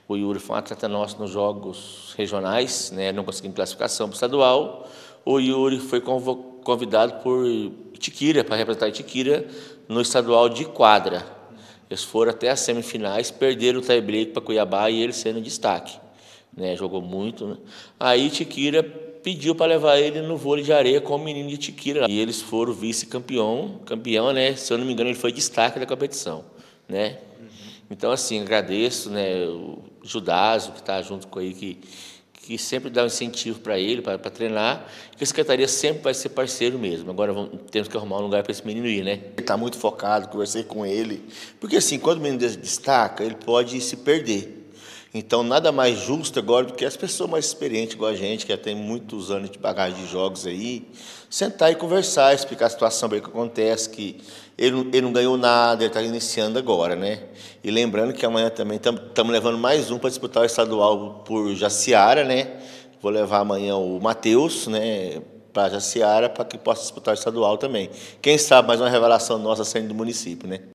O Yuri foi um atleta nosso nos jogos regionais, né? Não conseguimos classificação para o estadual. O Yuri foi convidado por Itiquira, para representar Itiquira no estadual de quadra. Eles foram até as semifinais, perderam o tie-break para Cuiabá e ele sendo destaque, né? Jogou muito, né? Aí Itiquira pediu para levar ele no vôlei de areia com o menino de Itiquira. E eles foram vice-campeão, né? Se eu não me engano, ele foi destaque da competição, né? Então, assim, agradeço, né, o Judaso, que está junto com ele, que sempre dá um incentivo para ele, para treinar, que a secretaria sempre vai ser parceiro mesmo. Agora temos que arrumar um lugar para esse menino ir, né? Ele está muito focado, conversei com ele, porque assim, quando o menino destaca, ele pode se perder. Então, nada mais justo agora do que as pessoas mais experientes, igual a gente, que já tem muitos anos de bagagem de jogos aí, sentar e conversar, explicar a situação bem que acontece, que ele não ganhou nada, ele está iniciando agora, né? E lembrando que amanhã também estamos levando mais um para disputar o estadual por Jaciara, né? Vou levar amanhã o Matheus, né, para Jaciara, para que possa disputar o estadual também. Quem sabe mais uma revelação nossa saindo do município, né?